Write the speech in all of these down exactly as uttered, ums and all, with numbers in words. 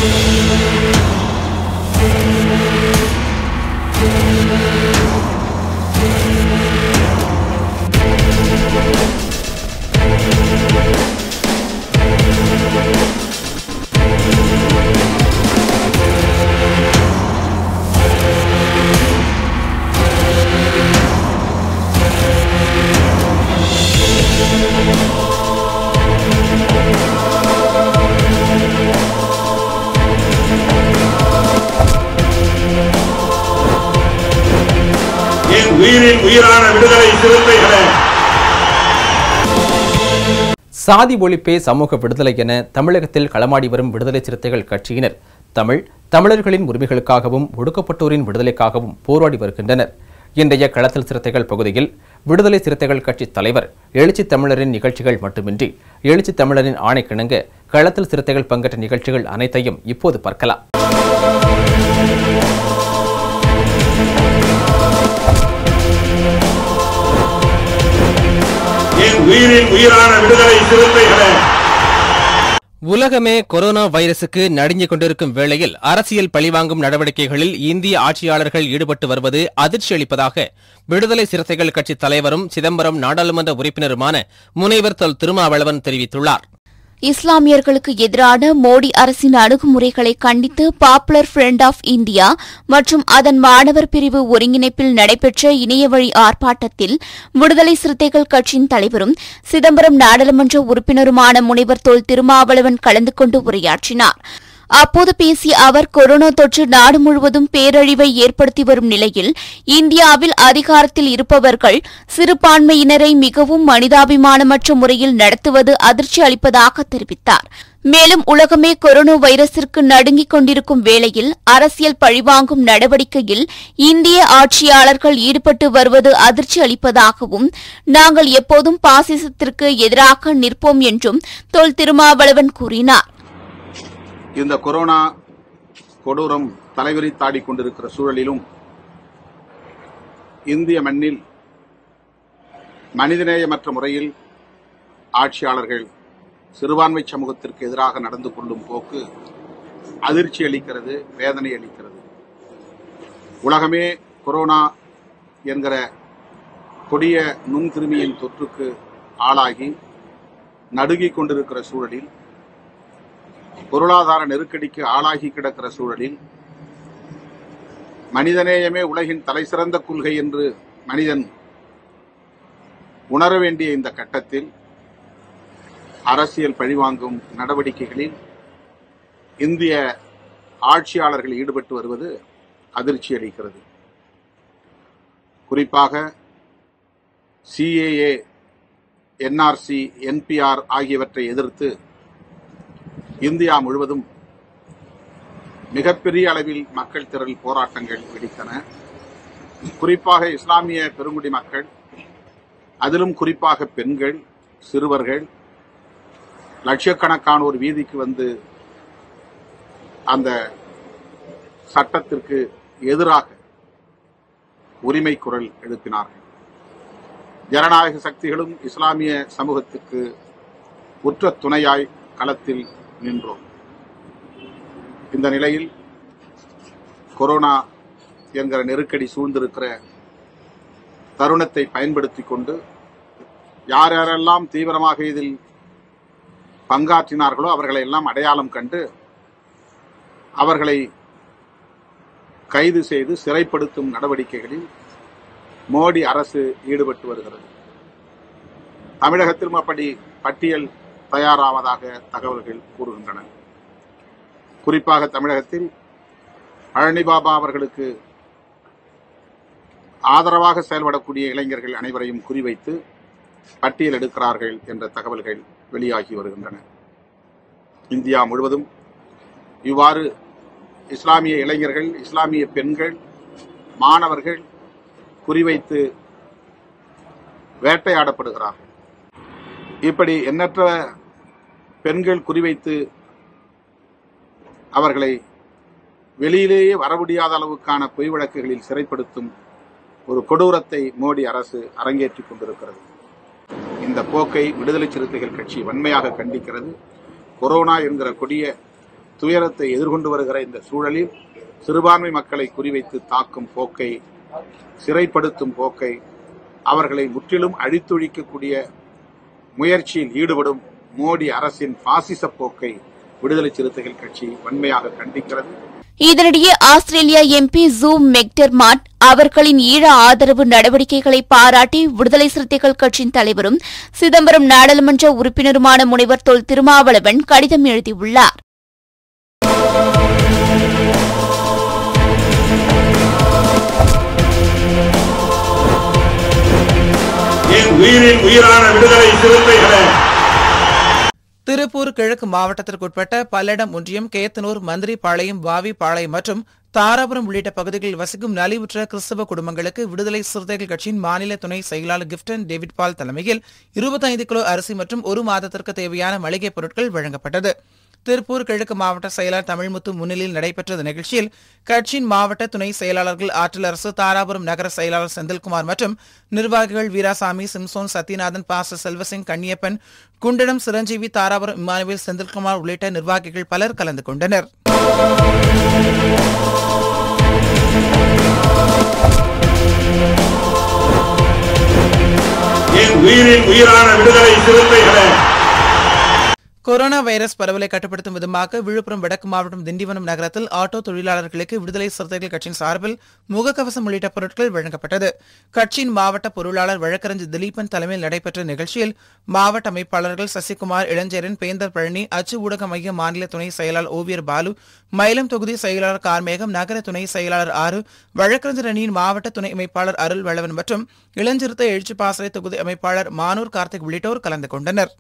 உயிரின் உயிரான விடுதலை சிறுத்தைகளே. சாதி ஒழிப்பே சமூக விடுதலை என தமிழகத்தில் களமாடி வரும் விடுதலை சிறுத்தைகள் கட்சியினர் தமிழ் தமிழர்களின் உரிமைகளுக்காகவும் ஒடுக்கப்பட்டோரின் விடுதலைக்காகவும் போராடி வருகின்றனர். இன்றைய களத்தில் சிறுத்தைகள் பகுதியில் விடுதலை சிறுத்தைகள் கட்சி தலைவர் எழுச்சி தமிழரின் நிகழ்ச்சிகள் மட்டுமின்றி எழுச்சி தமிழரின் ஆணைக்கிணங்க களத்தில் சிறுத்தைகள் பங்கேற்ற நிகழ்ச்சிகள் அனைத்தையும் இப்போது பார்க்கலாம். உயிரின் உயிரான விடுதலை சிறுத்தைகளே. உலகமே கொரோனா வைரசுக்கு நடுங்கிக் கொண்டிருக்கும் வேளையில் அரசியல் பழிவாங்கும் நடவடிக்கைகளில் இந்திய ஆட்சியாளர்கள் ஈடுபட்டு வருவது அதிர்ச்சி அளிப்பதாக விடுதலை சிறுத்தைகள் கட்சி தலைவரும் சிதம்பரம் நாடாளுமன்ற உறுப்பினருமான முனைவர் தொல் திருமாவளவன் தெரிவித்துள்ளார். இஸ்லாமியர்களுக்கு எதிரான மோடி அரசின் அணுகுமுறைகளை கண்டித்து பாப்புலர் ஃப்ரண்ட் ஆஃப் இந்தியா மற்றும் அதன் மாணவர் பிரிவு ஒருங்கிணைப்பில் நடைபெற்ற இணையவழி ஆர்ப்பாட்டத்தில் விடுதலை சிறுத்தைகள் கட்சியின் தலைவரும் சிதம்பரம் நாடாளுமன்ற உறுப்பினருமான முனைவர் தொல் திருமாவளவன் கலந்து கொண்டு உரையாற்றினார். அப்போது பேசிய அவர், கொரோனா தொற்று நாடு முழுவதும் பேரழிவை ஏற்படுத்தி வரும் நிலையில் இந்தியாவில் அதிகாரத்தில் இருப்பவர்கள் சிறுபான்மையினரை மிகவும் மனிதாபிமானமற்ற முறையில் நடத்துவது அதிர்ச்சி அளிப்பதாக தெரிவித்தார். மேலும் உலகமே கொரோனா வைரஸிற்கு நடுங்கிக் கொண்டிருக்கும் வேளையில் அரசியல் பழிவாங்கும் நடவடிக்கையில் இந்திய ஆட்சியாளர்கள் ஈடுபட்டு வருவது அதிர்ச்சி அளிப்பதாகவும் நாங்கள் எப்போதும் பாசிசத்திற்கு எதிராக நிற்போம் என்றும் தொல் திருமாவளவன் கூறினார். இந்த கொரோனா கொடூரம் தலைவிரித்தாடிக் கொண்டிருக்கிற சூழலிலும் இந்திய மண்ணில் மனிதநேயமற்ற முறையில் ஆட்சியாளர்கள் சிறுபான்மை சமூகத்திற்கு எதிராக நடந்து கொள்ளும் போக்கு அதிர்ச்சி அளிக்கிறது, வேதனை அளிக்கிறது. உலகமே கொரோனா என்கிற கொடிய நுண்கிருமியின் தொற்றுக்கு ஆளாகி நடுங்கிக் கொண்டிருக்கிற சூழலில், பொருளாதார நெருக்கடிக்கு ஆளாகி கிடக்கிற சூழலில், மனிதநேயமே உலகின் தலைசிறந்த கொள்கை என்று மனிதன் உணர வேண்டிய இந்த கட்டத்தில் அரசியல் பழிவாங்கும் நடவடிக்கைகளில் இந்திய ஆட்சியாளர்கள் ஈடுபட்டு வருவது அதிர்ச்சி அளிக்கிறது. குறிப்பாக சிஏஏ, என்ஆர்சி, என்பிஆர் ஆகியவற்றை எதிர்த்து இந்தியா முழுவதும் மிகப்பெரிய அளவில் மக்கள் திரள் போராட்டங்கள் வெடித்தன. குறிப்பாக இஸ்லாமிய பெருங்குடி மக்கள், அதிலும் குறிப்பாக பெண்கள், சிறுவர்கள் லட்சக்கணக்கானோர் வீதிக்கு வந்து அந்த சட்டத்திற்கு எதிராக உரிமை குரல் எழுப்பினார்கள். ஜனநாயக சக்திகளும் இஸ்லாமிய சமூகத்துக்கு உற்ற துணையாய் களத்தில் நின்றோம். இந்த நிலையில் கொரோனா என்கிற நெருக்கடி சூழ்ந்திருக்கிற தருணத்தை பயன்படுத்திக் கொண்டு யார் யாரெல்லாம் தீவிரமாக இதில் பங்காற்றினார்களோ அவர்களை எல்லாம் அடையாளம் கண்டு அவர்களை கைது செய்து சிறைப்படுத்தும் நடவடிக்கைகளில் மோடி அரசு ஈடுபட்டு வருகிறது. தமிழகத்திலும் அப்படி பட்டியல் தயாராவதாக தகவல்கள் கூறுகின்றன. குறிப்பாக தமிழகத்தில் பழனி பாபா அவர்களுக்கு ஆதரவாக செயல்படக்கூடிய இளைஞர்கள் அனைவரையும் குறிவைத்து பட்டியல் எடுக்கிறார்கள் என்ற தகவல்கள் வெளியாகி வருகின்றன. இந்தியா முழுவதும் இவ்வாறு இஸ்லாமிய இளைஞர்கள், இஸ்லாமிய பெண்கள், மாணவர்கள் குறிவைத்து வேட்டையாடப்படுகிறார்கள். இப்படி எண்ணற்ற பெண்கள் குறிவைத்து அவர்களை வெளியிலேயே வர முடியாத அளவுக்கான பொய் வழக்குகளில் சிறைப்படுத்தும் ஒரு கொடூரத்தை மோடி அரசு அரங்கேற்றிக் கொண்டிருக்கிறது. இந்த போக்கை விடுதலை சிறுத்தைகள் கட்சி வன்மையாக கண்டிக்கிறது. கொரோனா என்கிற கொடிய துயரத்தை எதிர்கொண்டு வருகிற இந்த சூழலில் சிறுபான்மை மக்களை குறிவைத்து தாக்கும் போக்கை, சிறைப்படுத்தும் போக்கை, அவர்களை முற்றிலும் அழித்தொழிக்கக்கூடிய முயற்சியில் ஈடுபடும் மோடி அரசின் பாசிச போக்கை விடுதலை சிறுத்தைகள் கட்சி வன்மையாக கண்டிக்கிறது. இதனிடையே ஆஸ்திரேலியா எம்பி ஜூம் மெக்டர்மாட் அவர்களின் ஈழ ஆதரவு நடவடிக்கைகளை பாராட்டி விடுதலை சிறுத்தைகள் கட்சியின் தலைவரும் சிதம்பரம் நாடாளுமன்ற உறுப்பினருமான முனைவர் தொல் திருமாவளவன் கடிதம் எழுதியுள்ளார். உயிரின் உயிரான விடுதலை சிறுத்தைகளே. திருப்பூர் கிழக்கு மாவட்டத்திற்குட்பட்ட பல்லடம் ஒன்றியம், கேத்தனூர், மந்திரிபாளையம், வாவிபாளையம் மற்றும் தாராபுரம் உள்ளிட்ட பகுதிகளில் வசிக்கும் நலிவுற்ற கிறிஸ்தவ குடும்பங்களுக்கு விடுதலை சிறுத்தைகள் கட்சியின் மாநில துணை செயலாளர் கிப்டன் டேவிட் பால் தலைமையில் இருபத்தைந்து கிலோ அரிசி மற்றும் ஒரு மாதத்திற்கு தேவையான மளிகைப் பொருட்கள் வழங்கப்பட்டது. திருப்பூர் கிழக்கு மாவட்ட செயலாளர் தமிழ்முத்து முன்னிலையில் நடைபெற்ற நிகழ்ச்சியில் கட்சியின் மாவட்ட துணை செயலாளர்கள் ஆற்றலரசு, தாராபுரம் நகர செயலாளர் செந்தில்குமார் மற்றும் நிர்வாகிகள் வீராசாமி, சிம்சோன், சத்யநாதன், பாஸ்டர் செல்வசிங், கண்ணியப்பன், குண்டடம் சிரஞ்சீவி, தாராபுரம் இம்மானுவேல், செந்தில்குமார் உள்ளிட்ட நிர்வாகிகள் பலர் கலந்து கொண்டனர். உயிரின் உயிரான விடுதலை சிறுத்தைகளே. கொரோனா வைரஸ் பரவலை கட்டுப்படுத்தும் விதமாக விழுப்புரம் வடக்கு மாவட்டம் திண்டிவனம் நகரத்தில் ஆட்டோ தொழிலாளர்களுக்கு விடுதலை சிறுத்தைகள் கட்சியின் சார்பில் முகக்கவசம் உள்ளிட்ட பொருட்கள் வழங்கப்பட்டது. கட்சியின் மாவட்ட பொருளாளர் வழக்கறிஞர் திலீபன் தலைமையில் நடைபெற்ற நிகழ்ச்சியில் மாவட்ட அமைப்பாளர்கள் சசிகுமார், இளஞ்சேரன், பேந்தர் பழனி, அச்சு ஊடக மைய மாநில துணை செயலாளர் ஓவியர் பாலு, மயிலம் தொகுதி செயலாளர் கார்மேகம், நகர துணை செயலாளர் ஆறு, வழக்கறிஞர் அணியின் மாவட்ட துணை அமைப்பாளர் அருள் வளவன் மற்றும் இளஞ்சிறுத்தை எழுச்சி பாசறை தொகுதி அமைப்பாளர் மானூர் கார்த்திக் உள்ளிட்டோர் கலந்து கொண்டனர்.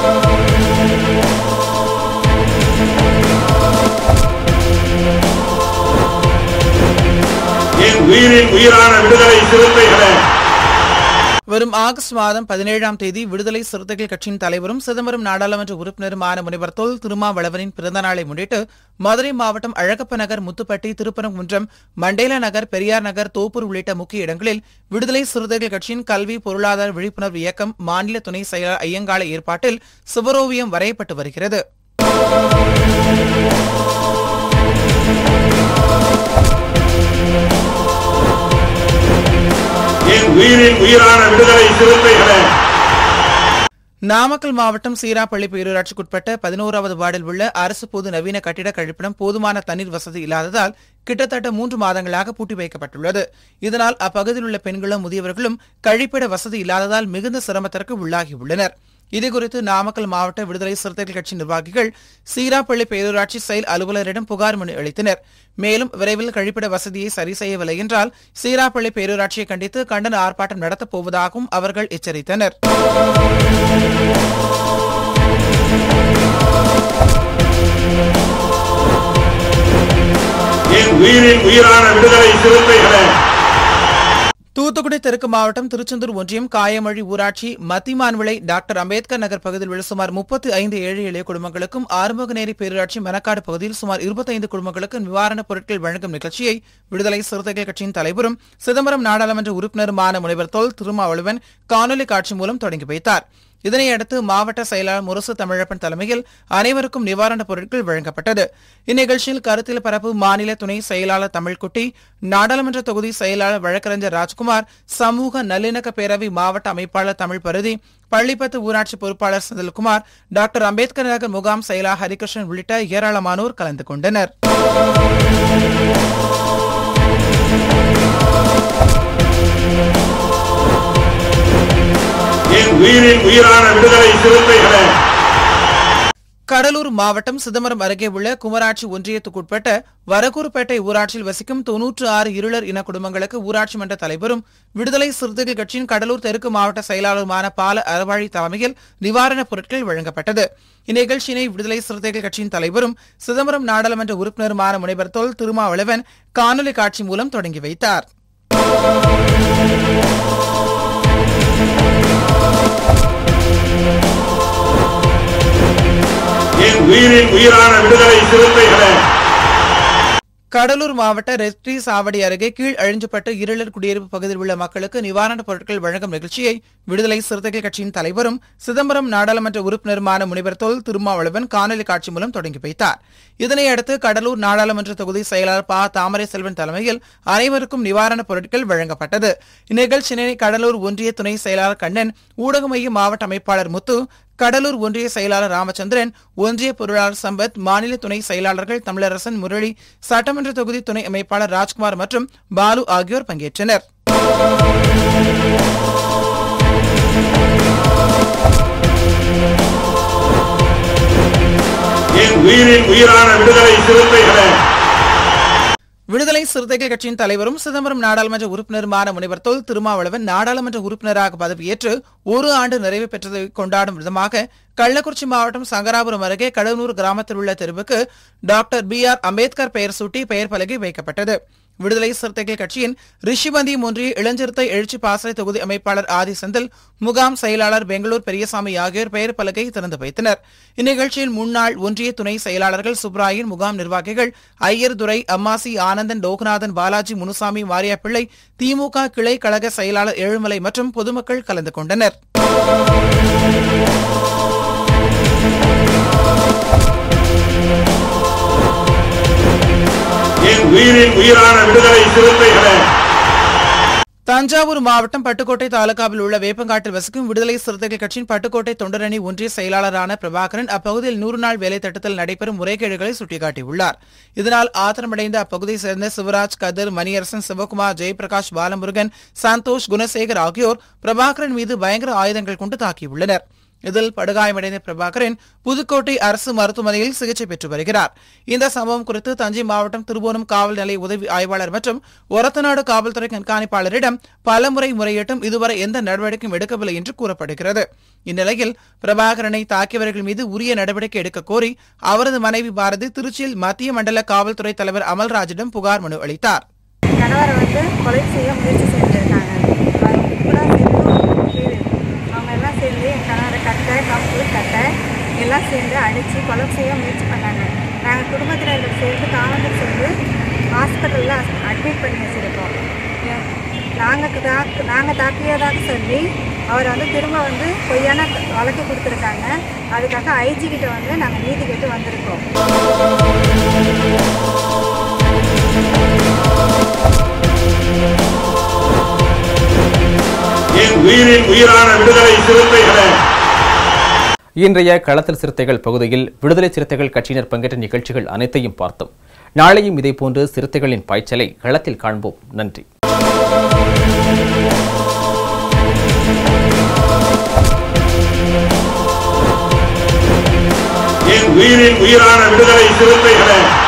உயிரின் உயிரான விடுதலை சிறுத்தைகளே. வரும் ஆகஸ்ட் மாதம் பதினேழாம் தேதி விடுதலை சிறுத்தைகள் கட்சியின் தலைவரும் சிதம்பரம் நாடாளுமன்ற உறுப்பினருமான முனைவர் தொல் திருமாவளவனின் பிறந்த நாளை முன்னிட்டு மதுரை மாவட்டம் அழகப்ப நகர், முத்துப்பட்டி, திருப்பரங்குன்றம், மண்டேலா நகர், பெரியார் நகர், தோப்பூர் உள்ளிட்ட முக்கிய இடங்களில் விடுதலை சிறுத்தைகள் கட்சியின் கல்வி பொருளாதார விழிப்புணர்வு இயக்கம் மாநில துணை செயலர் ஐயங்காளை ஏற்பாட்டில் சுவரோவியம் வரையப்பட்டு வருகிறது. உயிரின் உயிரான விடுதலை சிறுத்தைகளே. நாமக்கல் மாவட்டம் சீராப்பள்ளி பேரூராட்சிக்குட்பட்ட பதினோராவது வார்டில் உள்ள அரசு பொது நவீன கட்டிட கழிப்பிடம் போதுமான தண்ணீர் வசதி இல்லாததால் கிட்டத்தட்ட மூன்று மாதங்களாக பூட்டி வைக்கப்பட்டுள்ளது. இதனால் அப்பகுதியில் உள்ள பெண்களும் முதியவர்களும் கழிப்பிட வசதி இல்லாததால் மிகுந்த சிரமத்திற்கு உள்ளாகியுள்ளனர். இதுகுறித்து நாமக்கல் மாவட்ட விடுதலை சிறுத்தைகள் கட்சி நிர்வாகிகள் சீராப்பள்ளி பேரூராட்சி செயல் அலுவலரிடம் புகார் மனு அளித்தனர். மேலும் விரைவில் கழிப்பிட வசதியை சரி செய்யவில்லை என்றால் சீராப்பள்ளி பேரூராட்சியை கண்டித்து கண்டன ஆர்ப்பாட்டம் நடத்தப் போவதாகவும் அவர்கள் எச்சரித்தனர். உயிரின் உயிரான விடுதலை சிறுத்தைகளே. தூத்துக்குடி தெற்கு மாவட்டம் திருச்செந்தூர் ஒன்றியம் காயமழி ஊராட்சி மத்திமான்விளை டாக்டர் அம்பேத்கர் நகர் பகுதியில் உள்ள சுமார் முப்பத்தி ஐந்து ஏழை எளிய குடும்பங்களுக்கும் ஆறுமுகநேரி பேரூராட்சி மணக்காடு பகுதியில் சுமார் இருபத்தைந்து குடும்பங்களுக்கு நிவாரணப் பொருட்கள் வழங்கும் நிகழ்ச்சியை விடுதலை சிறுத்தைகள் கட்சியின் தலைவரும் சிதம்பரம் நாடாளுமன்ற உறுப்பினருமான முனைவர் தொல் திருமாவளவன் காணொலி காட்சி மூலம் தொடங்கி வைத்தார். இதனையடுத்து மாவட்ட செயலாளர் முரசு தமிழப்பன் தலைமையில் அனைவருக்கும் நிவாரணப் பொருட்கள் வழங்கப்பட்டது. இந்நிகழ்ச்சியில் கருத்தில் பரப்பு மாநில துணை செயலாளர் தமிழ்குட்டி, நாடாளுமன்ற தொகுதி செயலாளர் வழக்கறிஞர் ராஜ்குமார், சமூக நல்லிணக்க பேரவை மாவட்ட அமைப்பாளர் தமிழ் பருதி, பள்ளிப்பத்து ஊராட்சி பொறுப்பாளர் செந்தில்குமார், டாக்டர் அம்பேத்கர் நகர் முகாம் செயலாளர் ஹரிகிருஷ்ணன் உள்ளிட்ட ஏராளமானோர் கலந்து கொண்டனர். உயிரின் உயிரான விடுதலை சிறுத்தைகளே. கடலூர் மாவட்டம் சிதம்பரம் அருகே உள்ள குமராட்சி ஒன்றியத்துக்குட்பட்ட வரகூர்பேட்டை ஊராட்சியில் வசிக்கும் தொன்னூற்று ஆறு இருளர் இன குடும்பங்களுக்கு ஊராட்சி மன்ற தலைவரும் விடுதலை சிறுத்தைகள் கட்சியின் கடலூர் தெற்கு மாவட்ட செயலாளருமான பால அறவாழி தலைமையில் நிவாரணப் பொருட்கள் வழங்கப்பட்டது. இந்நிகழ்ச்சியினை விடுதலை சிறுத்தைகள் கட்சியின் தலைவரும் சிதம்பரம் நாடாளுமன்ற உறுப்பினருமான முனைவர் தொல் திருமாவளவன் காணொலி காட்சி மூலம் தொடங்கி வைத்தார். உயிரின் உயிரான விடுதலை சிறுத்தைகளே. கடலூர் மாவட்ட ரெட்டி சாவடி அருகே கீழ் அழிஞ்சப்பட்டு இருளர் குடியிருப்பு பகுதியில் உள்ள மக்களுக்கு நிவாரணப் பொருட்கள் வழங்கும் நிகழ்ச்சியை விடுதலை சிறுத்தைகள் கட்சியின் தலைவரும் சிதம்பரம் நாடாளுமன்ற உறுப்பினருமான முனைவர் தொல் திருமாவளவன் காணொலி காட்சி மூலம் தொடங்கி வைத்தார். இதனையடுத்து கடலூர் நாடாளுமன்ற தொகுதி செயலாளர் ப தாமரை செல்வன் தலைமையில் அனைவருக்கும் நிவாரணப் பொருட்கள் வழங்கப்பட்டது. இந்நிகழ்ச்சியினை கடலூர் ஒன்றிய துணை செயலாளர் கண்ணன், ஊடக மைய மாவட்ட அமைப்பாளர் முத்து, கடலூர் ஒன்றிய செயலாளர் ராமச்சந்திரன், ஒன்றிய பொருளாளர் சம்பத், மாநில துணை செயலாளர்கள் தமிழரசன், முரளி, சட்டமன்ற தொகுதி துணை அமைப்பாளர் ராஜ்குமார் மற்றும் பாலு ஆகியோர் பங்கேற்றனர். விடுதலை சிறுத்தைகள் கட்சியின் தலைவரும் சிதம்பரம் நாடாளுமன்ற உறுப்பினருமான முனைவர் தொல் திருமாவளவன் நாடாளுமன்ற உறுப்பினராக பதவியேற்று ஒரு ஆண்டு நிறைவு பெற்றதை கொண்டாடும் விதமாக கள்ளக்குறிச்சி மாவட்டம் சங்கராபுரம் அருகே கடனூர் கிராமத்தில் உள்ள தெருவுக்கு டாக்டர் பி ஆர் அம்பேத்கர் பெயர் சூட்டி பெயர் பலகை வைக்கப்பட்டது. விடுதலை சிறுத்தைகள் கட்சியின் ரிஷிபந்தியம் ஒன்றிய இளஞ்சிறுத்தை எழுச்சி பாசறை தொகுதி அமைப்பாளர் ஆதி செந்தில், முகாம் செயலாளர் பெங்களூர் பெரியசாமி ஆகியோர் பெயர் பலகை திறந்து வைத்தனர். இந்நிகழ்ச்சியில் முன்னாள் ஒன்றிய துணை செயலாளர்கள் சுப்ராயன், முகாம் நிர்வாகிகள் ஐயர் துரை, அம்மாசி, ஆனந்தன், லோகநாதன், பாலாஜி, முனுசாமி, மாரியாப்பிள்ளை, திமுக கிளை கழக செயலாளர் ஏழுமலை மற்றும் பொதுமக்கள் கலந்து கொண்டனர். உயிரின் உயிரான விடுதலை சிறுத்தைகளே. தஞ்சாவூர் மாவட்டம் பட்டுக்கோட்டை தாலுகாவில் உள்ள வேப்பங்காட்டில் வசிக்கும் விடுதலை சிறுத்தைகள் கட்சியின் பட்டுக்கோட்டை தொண்டரணி ஒன்றிய செயலாளரான பிரபாகரன் அப்பகுதியில் நூறு நாள் வேலை திட்டத்தில் நடைபெறும் முறைகேடுகளை சுட்டிக்காட்டியுள்ளார். இதனால் ஆத்திரமடைந்த அப்பகுதியைச் சேர்ந்த சிவராஜ், கதிர், மணியரசன், சிவகுமார், ஜெயபிரகாஷ், பாலமுருகன், சந்தோஷ், குணசேகர் ஆகியோர் பிரபாகரன் மீது பயங்கர ஆயுதங்கள் கொண்டு தாக்கியுள்ளனர். இதில் படுகாயமடைந்த பிரபாகரன் புதுக்கோட்டை அரசு மருத்துவமனையில் சிகிச்சை பெற்று வருகிறார். இந்த சம்பவம் குறித்து தஞ்சை மாவட்டம் திருவோணம் காவல் நிலைய உதவி ஆய்வாளர் மற்றும் ஒரத்தநாடு காவல்துறை கண்காணிப்பாளரிடம் பலமுறை முறையிட்டும் இதுவரை எந்த நடவடிக்கையும் எடுக்கவில்லை என்று கூறப்படுகிறது. இந்நிலையில் பிரபாகரனை தாக்கியவர்கள் மீது உரிய நடவடிக்கை எடுக்க கோரி அவரது மனைவி பாரதி திருச்சியில் மத்திய மண்டல காவல்துறை தலைவர் அமல்ராஜிடம் புகார் மனு அளித்தார். கணவரை வந்து கொலை செய்ய முயற்சி செஞ்சிருக்காங்க. அவங்க எல்லாம் சேர்ந்து என் கணவரை கட்ட கம்பு கட்ட எல்லாம் சேர்ந்து அடித்து கொலை செய்ய முயற்சி பண்ணாங்க. நாங்கள் குடும்பத்தினர்கள் சேர்ந்து காவலர் சேர்ந்து ஹாஸ்பிட்டலில் அட்மிட் பண்ணி வச்சுருக்கோம். நாங்கள் தாக்கு நாங்கள் தாக்கியதாக சொல்லி அவரை வந்து திரும்ப வந்து பொய்யான வழக்கு கொடுத்துருக்காங்க. அதுக்காக ஐஜி கிட்ட வந்து நாங்கள் நீதி கேட்டு வந்திருக்கோம். உயிரின் உயிரான விடுதலை சிறுத்தைகளே. இன்றைய களத்தில் சிறுத்தைகள் பகுதியில் விடுதலை சிறுத்தைகள் கட்சியினர் பங்கேற்ற நிகழ்ச்சிகள் அனைத்தையும் பார்த்தோம். நாளையும் இதேபோன்று சிறுத்தைகளின் பாய்ச்சலை களத்தில் காண்போம். நன்றி. உயிரின் உயிரான விடுதலை சிறுத்தைகளே.